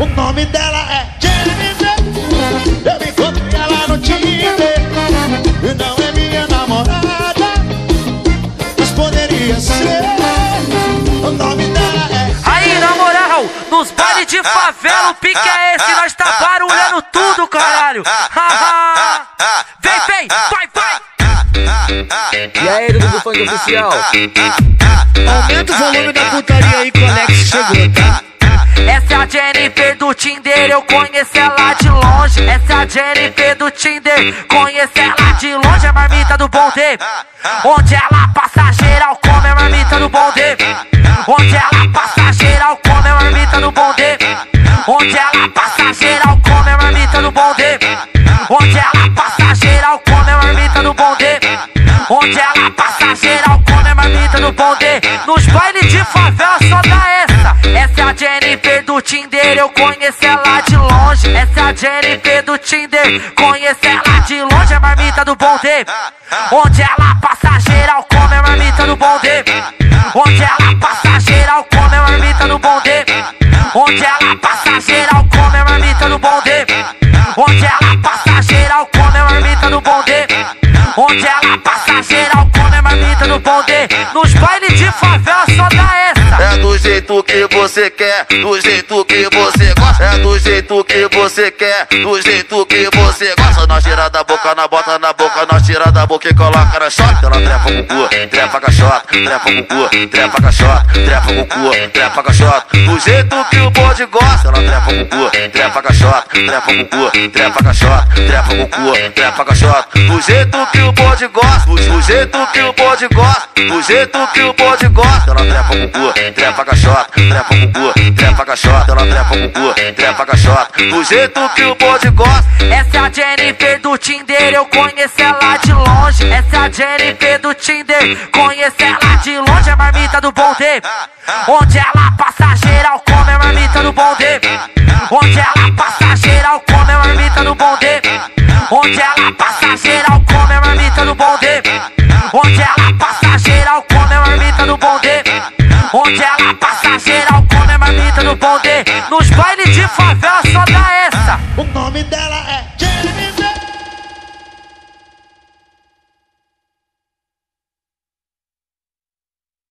O nome dela é Jennifer. Eu encontrei ela no Tinder e não é minha namorada, mas poderia ser. O nome dela é... Aí, na moral, nos bailes de favela, o pique é esse, nós tá barulhando tudo, caralho. Vem, vem, vai, vai. E aí, do Funk Oficial? Aumenta o volume da putaria aí que o Alex chegou, tá? Essa é a Jennifer do Tinder, eu conheço ela de longe. Essa é a Jennifer do Tinder, conheço ela de longe. É marmita do bonde, onde ela passa geral come. É marmita do bonde, onde ela passa geral come. É marmita do bonde, onde ela passa geral come. É marmita do bonde, onde ela passa geral come. É marmita do bonde, onde ela passa geral come. É marmita do bonde. Nos bailes de favela só dá essa. Essa é a Jennifer do Tinder, eu conheço ela de longe. Essa é a Jennifer do Tinder, conheço ela de longe. É marmita do bonde, onde ela passa geral come. É marmita do bonde, onde ela passa geral come. É marmita do bonde, onde ela passa geral come. É marmita do bonde, onde ela passa geral come. É marmita do bonde, onde ela passa geral come. É marmita do bonde. Nos bailes de favela só dá essa. É do jeito que você quer, do jeito que você gosta. É do jeito que você quer, do jeito que você gosta. Nós tira da boca, nós bota na boca, nós tira da boca e coloca na shot. Ela trepa com o cu, trepa com a shot, trepa com o cu, trepa com a shot, trepa com o cu, trepa com a shot. Do jeito que o bode gosta. Ela trepa com o cu, trepa com a shot, trepa com o cu, trepa com a shot, trepa com o cu, trepa com a shot. Do jeito que o bode gosta, do jeito que o bode gosta, do jeito que o bode gosta. Ela trepa com o cu, trepa com a shot, trepa com o cu, trepa com a shot. Ela trepa com o cu, trepa com a shot. Do jeito que o bode gosta. Essa é a Jennifer do Tinder, eu conheço ela de longe. Essa é a Jennifer do Tinder, conheço ela de longe. É marmita do bonde, onde ela passa geral come. É marmita do bonde, onde ela passa geral come. É marmita do bonde, onde ela passa geral come. É marmita do bonde, onde ela passa geral come. É marmita do bonde, onde ela passa geral come. É marmita do bonde. Nos bailes de favela só dá essa. O nome dela